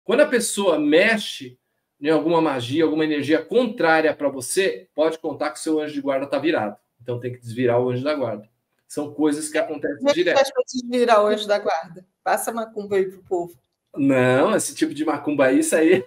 Quando a pessoa mexe em alguma magia, alguma energia contrária para você, pode contar que o seu anjo de guarda está virado. Então tem que desvirar o anjo da guarda. São coisas que acontecem Como é que direto. faz para desvirar o anjo da guarda? Passa macumba aí pro povo. Não, esse tipo de macumba aí, isso aí.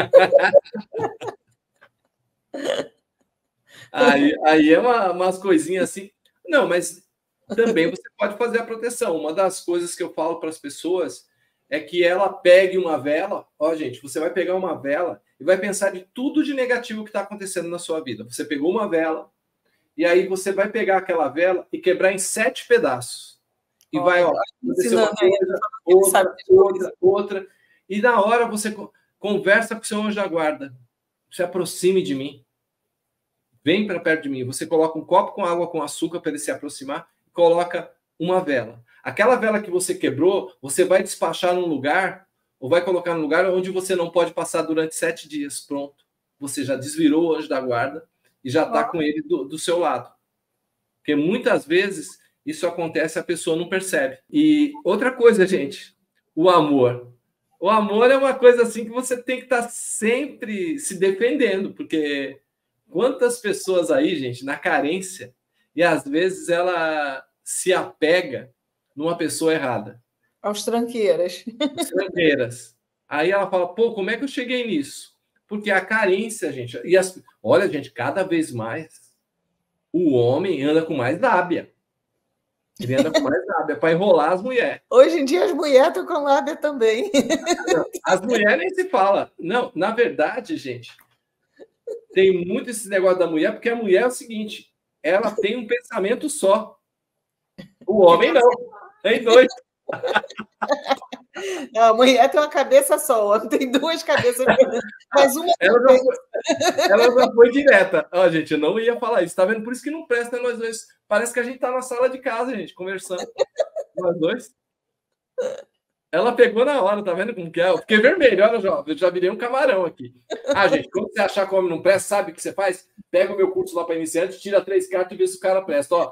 aí é umas coisinhas assim. Não, mas também você pode fazer a proteção. Uma das coisas que eu falo para as pessoas é que ela pegue uma vela. Ó, gente, você vai pegar uma vela e vai pensar de tudo de negativo que está acontecendo na sua vida. Você pegou uma vela e aí você vai pegar aquela vela e quebrar em 7 pedaços. E vai, ó, acontecer uma coisa, outra. E na hora você conversa com o seu anjo da guarda. Se aproxime de mim. Vem para perto de mim. Você coloca um copo com água com açúcar para ele se aproximar e coloca uma vela. Aquela vela que você quebrou, você vai despachar num lugar ou vai colocar num lugar onde você não pode passar durante 7 dias. Pronto. Você já desvirou o anjo da guarda e já está com ele do seu lado. Porque muitas vezes isso acontece e a pessoa não percebe. E outra coisa, gente, o amor. O amor é uma coisa assim que você tem que estar sempre se defendendo, porque quantas pessoas aí, gente, na carência, e às vezes ela se apega numa pessoa errada. Aos tranqueiras. Tranqueiras. Aí ela fala, pô, como é que eu cheguei nisso? Porque a carência, gente... Olha, gente, cada vez mais o homem anda com mais lábia. Ele anda com mais lábia para enrolar as mulheres. Hoje em dia as mulheres estão com lábia também. As mulheres nem se fala. Não, na verdade, gente, tem muito esse negócio da mulher, porque a mulher é o seguinte, ela tem um pensamento só. O homem não. Tem dois. Não, a mulher tem uma cabeça só, o homem tem 2 cabeças. Mas uma ela já foi direta. Ó, gente, eu não ia falar isso. Tá vendo? Por isso que não presta nós dois. Parece que a gente tá na sala de casa, gente, conversando. Nós dois. Ela pegou na hora, tá vendo como que é? Eu fiquei vermelho, olha, eu já virei um camarão aqui. Ah, gente, quando você achar que o homem não presta, sabe o que você faz? Pega o meu curso lá para iniciante, tira 3 cartas e vê se o cara presta. Ó,